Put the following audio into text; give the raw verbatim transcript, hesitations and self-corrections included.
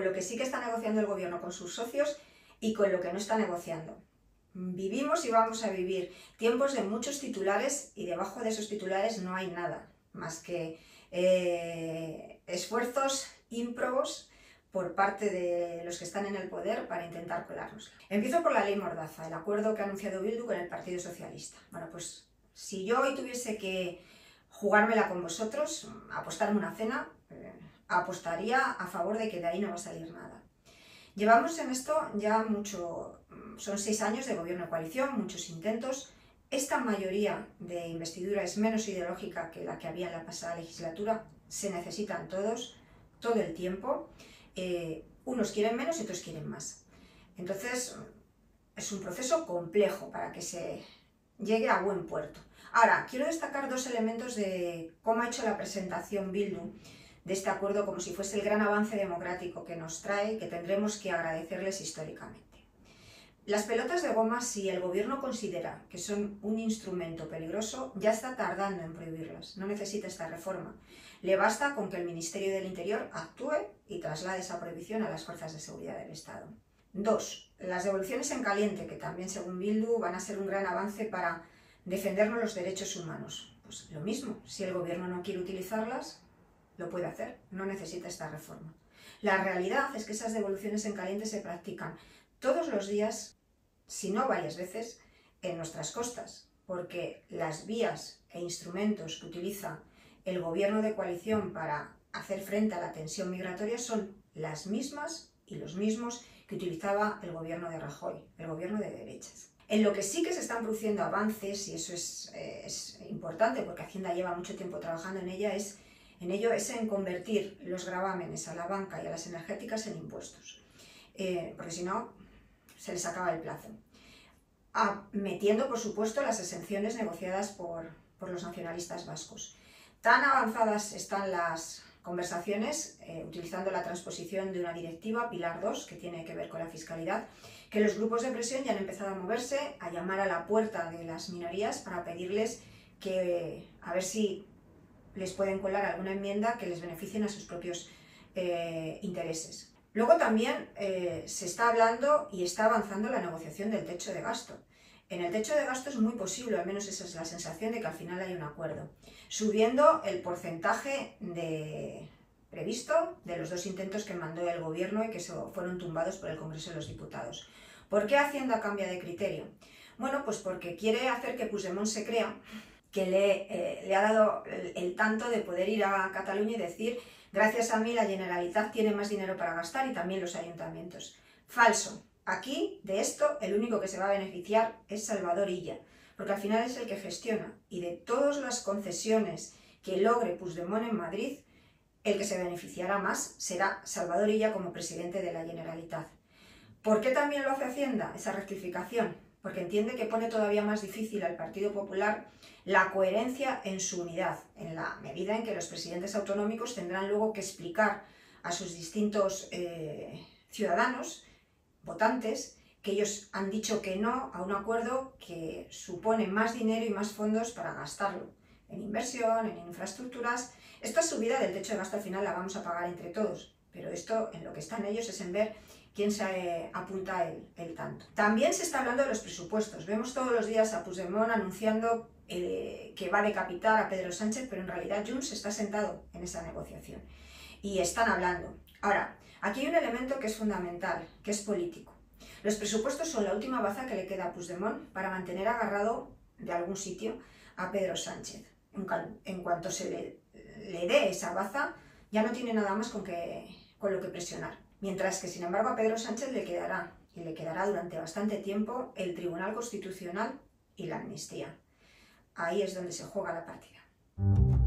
lo que sí que está negociando el gobierno con sus socios y con lo que no está negociando. Vivimos y vamos a vivir tiempos de muchos titulares y debajo de esos titulares no hay nada más que eh, esfuerzos ímprobos por parte de los que están en el poder para intentar colarnos. Empiezo por la ley Mordaza, el acuerdo que ha anunciado Bildu con el Partido Socialista. Bueno, pues si yo hoy tuviese que jugármela con vosotros, apostarme una cena, eh, apostaría a favor de que de ahí no va a salir nada. Llevamos en esto ya mucho, son seis años de gobierno de coalición, muchos intentos. Esta mayoría de investidura es menos ideológica que la que había en la pasada legislatura. Se necesitan todos, todo el tiempo. Eh, unos quieren menos y otros quieren más. Entonces, es un proceso complejo para que se llegue a buen puerto. Ahora, quiero destacar dos elementos de cómo ha hecho la presentación Bildu de este acuerdo como si fuese el gran avance democrático que nos trae y que tendremos que agradecerles históricamente. Las pelotas de goma, si el gobierno considera que son un instrumento peligroso, ya está tardando en prohibirlas, no necesita esta reforma. Le basta con que el Ministerio del Interior actúe y traslade esa prohibición a las fuerzas de seguridad del Estado. Dos, las devoluciones en caliente, que también según Bildu van a ser un gran avance para defendernos los derechos humanos. Pues lo mismo, si el gobierno no quiere utilizarlas, lo puede hacer, no necesita esta reforma. La realidad es que esas devoluciones en caliente se practican todos los días, si no varias veces, en nuestras costas, porque las vías e instrumentos que utiliza el gobierno de coalición para hacer frente a la tensión migratoria son las mismas y los mismos que utilizaba el gobierno de Rajoy, el gobierno de derechas. En lo que sí que se están produciendo avances, y eso es, eh, es importante porque Hacienda lleva mucho tiempo trabajando en ella, es en ello es en convertir los gravámenes a la banca y a las energéticas en impuestos, eh, porque si no se les acaba el plazo. Ah, metiendo, por supuesto, las exenciones negociadas por, por los nacionalistas vascos. Tan avanzadas están las conversaciones, eh, utilizando la transposición de una directiva, Pilar dos, que tiene que ver con la fiscalidad, que los grupos de presión ya han empezado a moverse, a llamar a la puerta de las minorías para pedirles que, a ver si les pueden colar alguna enmienda que les beneficien a sus propios eh, intereses. Luego también eh, se está hablando y está avanzando la negociación del techo de gasto. En el techo de gasto es muy posible, al menos esa es la sensación de que al final hay un acuerdo, subiendo el porcentaje de, previsto de los dos intentos que mandó el gobierno y que fueron tumbados por el Congreso de los Diputados. ¿Por qué Hacienda cambia de criterio? Bueno, pues porque quiere hacer que Puigdemont se crea que le, eh, le ha dado el, el tanto de poder ir a Cataluña y decir gracias a mí la Generalitat tiene más dinero para gastar y también los ayuntamientos. Falso. Aquí, de esto, el único que se va a beneficiar es Salvador Illa, porque al final es el que gestiona, y de todas las concesiones que logre Puigdemont en Madrid, el que se beneficiará más será Salvador Illa como presidente de la Generalitat. ¿Por qué también lo hace Hacienda, esa rectificación? Porque entiende que pone todavía más difícil al Partido Popular la coherencia en su unidad, en la medida en que los presidentes autonómicos tendrán luego que explicar a sus distintos eh, ciudadanos, votantes, que ellos han dicho que no a un acuerdo que supone más dinero y más fondos para gastarlo en inversión, en infraestructuras. Esta subida del techo de gasto al final la vamos a pagar entre todos, pero esto en lo que están ellos es en ver quién se eh, apunta el, el tanto. También se está hablando de los presupuestos. Vemos todos los días a Puigdemont anunciando eh, que va a decapitar a Pedro Sánchez, pero en realidad Junts está sentado en esa negociación y están hablando. Ahora, aquí hay un elemento que es fundamental, que es político. Los presupuestos son la última baza que le queda a Puigdemont para mantener agarrado de algún sitio a Pedro Sánchez. En, en cuanto se le, le dé esa baza, ya no tiene nada más con, que, con lo que presionar. Mientras que, sin embargo, a Pedro Sánchez le quedará, y le quedará durante bastante tiempo, el Tribunal Constitucional y la amnistía. Ahí es donde se juega la partida.